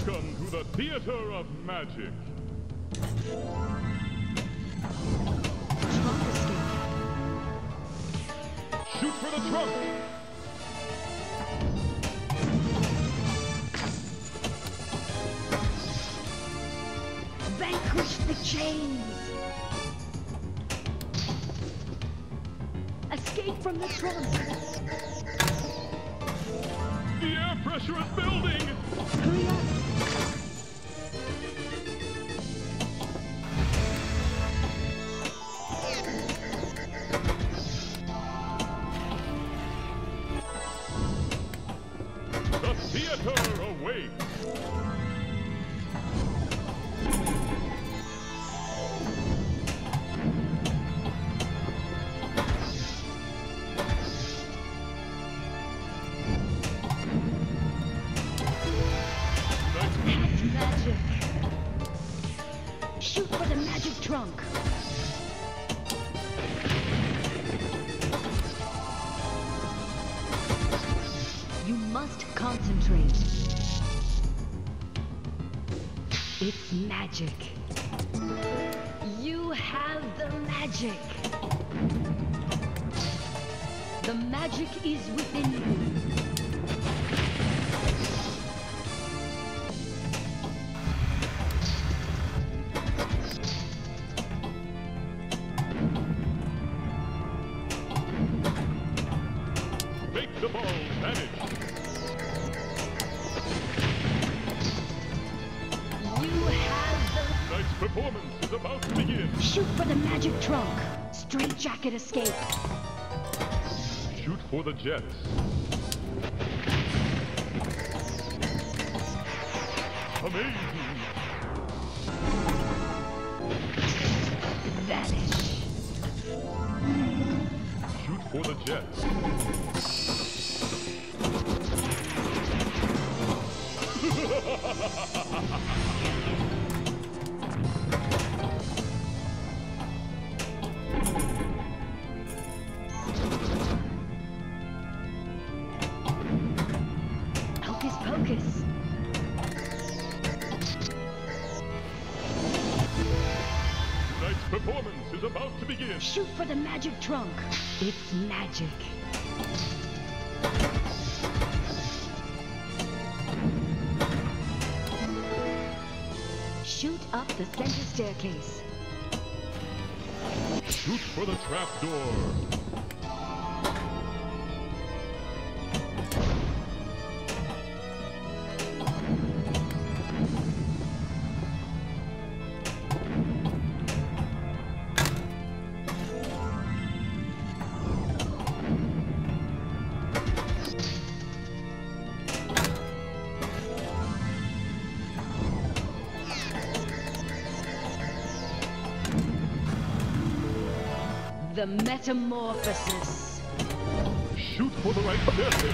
Welcome to the Theater of Magic. Trunk escape. Shoot for the trunk! Vanquish the chains. Escape from the trunk. The air pressure is building! Hurry up. The theater awaits! That's magic. Shoot for the magic trunk. You must concentrate. It's magic. You have the magic. The magic is within you. Make the ball vanish! You have Tonight's performance is about to begin! the... Shoot for the magic trunk. Straight jacket escape. Shoot for the jets! Amazing! Vanish. Shoot for the jets! Hocus pocus. Tonight's performance is about to begin! Shoot for the magic trunk. It's magic. Shoot up the center staircase. Shoot for the trap door! The metamorphosis. Shoot for the right staircase!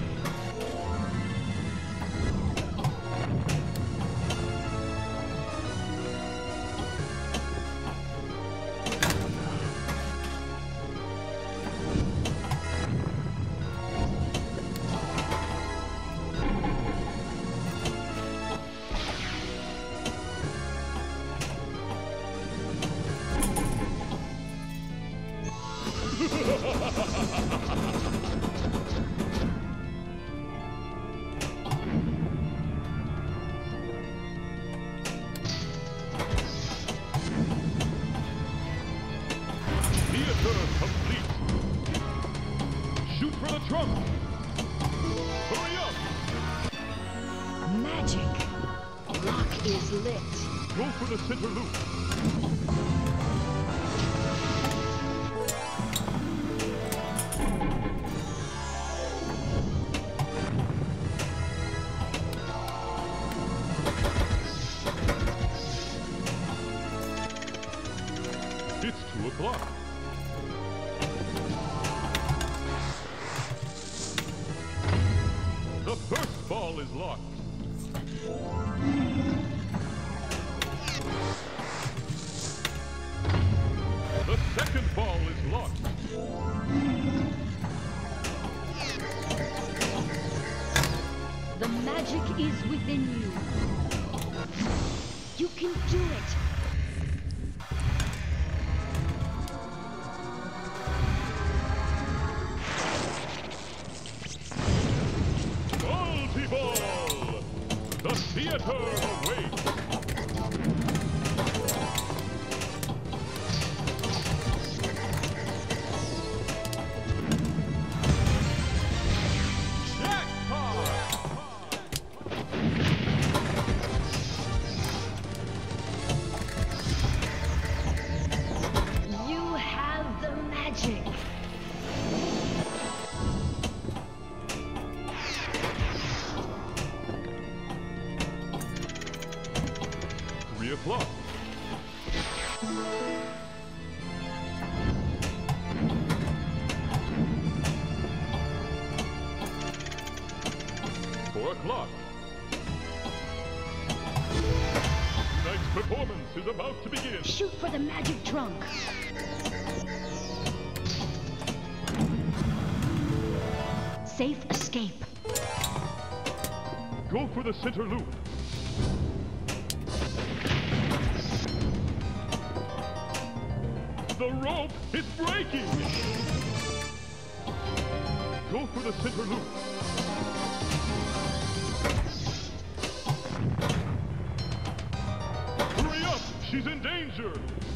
Theater complete! Shoot for the trunk! Hurry up! Magic. Lock is lit. Go for the center loop! It's 2 o'clock. The first ball is locked. The second ball is locked. The magic is within you. You can do it. Multi-ball! The theater awaits! You have the magic. 3 o'clock. O'clock. Tonight's performance is about to begin. Shoot for the magic trunk. Safe escape. Go for the center loop. The rope is breaking. Go for the center loop. Hurry up! She's in danger!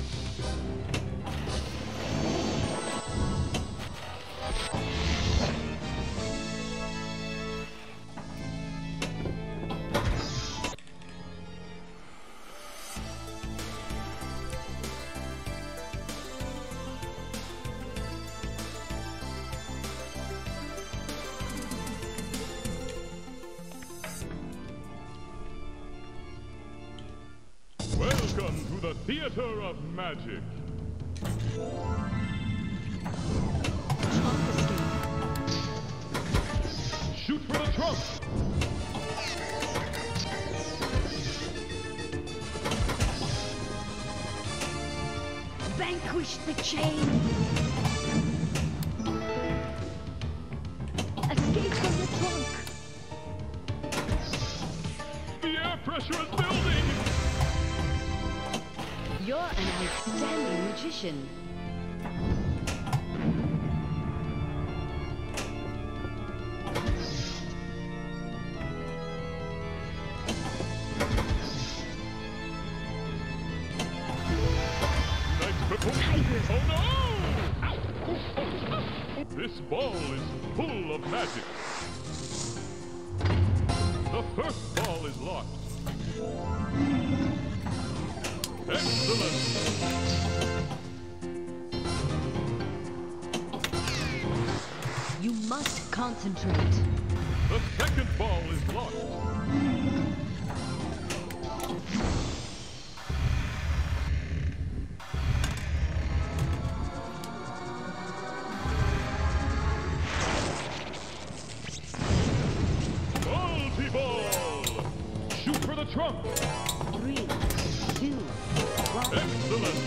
Welcome to the Theater of Magic. Trunk escape. Shoot for the trunk. Vanquish the chain. Escape from the trunk. The air pressure is building. You're an outstanding magician. Nice performance. Oh no! Ow. This ball is full of magic. The first ball is locked. Excellent! You must concentrate. The second ball is locked. Multi-ball! Shoot for the trunk! 3, 2, 1. Excellent!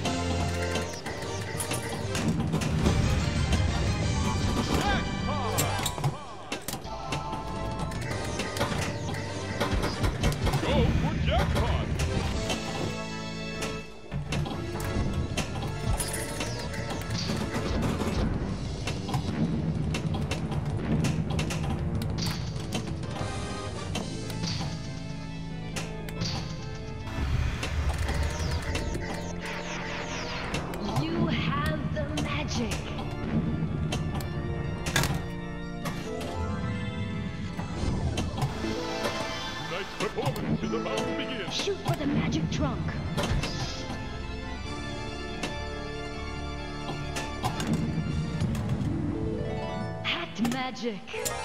Jackpot! Go for jackpot! You have the magic. Tonight's performance is about to begin. Shoot for the magic trunk. Hat magic.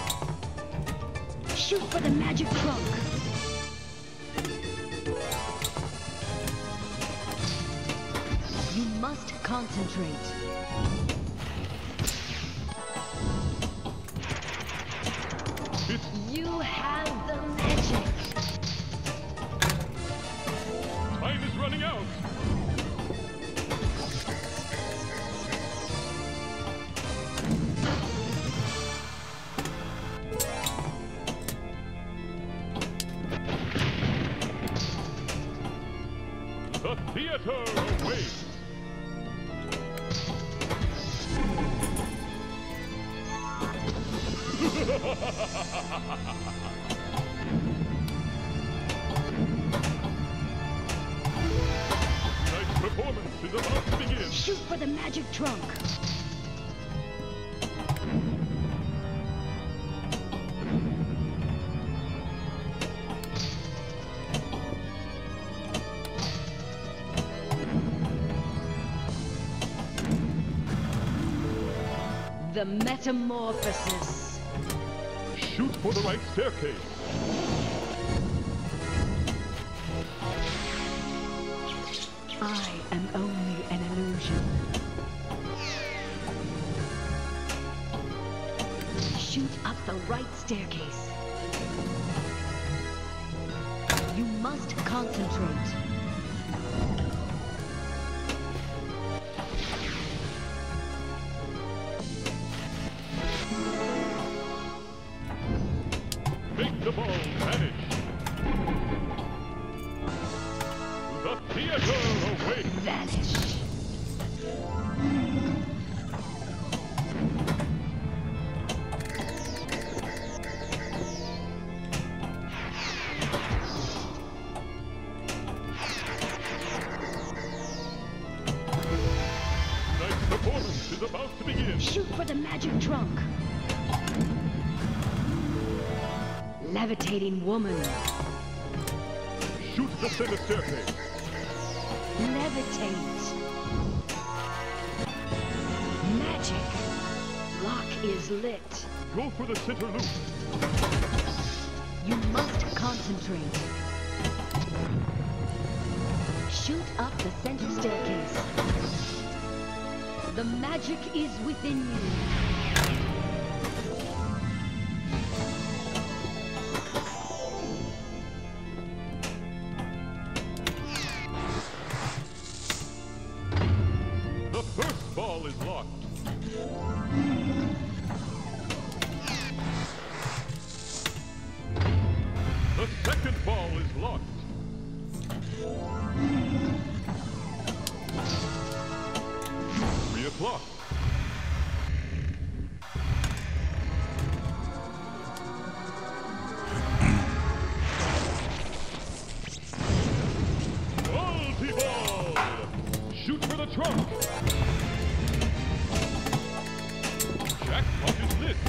Shoot for the magic trunk. You must concentrate. It's You have the magic. time is running out. theater awaits. Tonight's performance is about to begin. Shoot for the magic trunk. The metamorphosis. Shoot for the right staircase. I am only an illusion. Shoot up the right staircase. You must concentrate. Make the ball vanish. The theater awaits. Vanish. Tonight's performance is about to begin. Shoot for the magic trunk. Levitating woman. Shoot the center staircase. Levitate. Magic. Lock is lit. Go for the center loop. You must concentrate. Shoot up the center staircase. The magic is within you. The first ball is locked. The second ball is locked. 3 o'clock. Multi-ball! Shoot for the trunk. Jackpot is lit.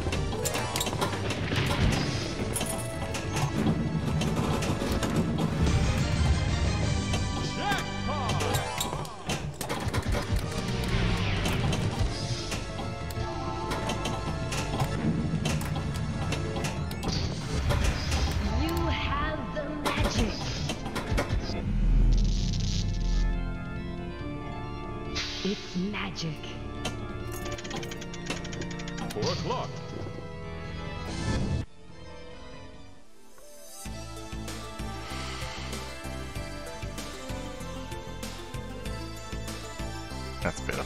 You have the magic. It's magic. 4 o'clock. That's better.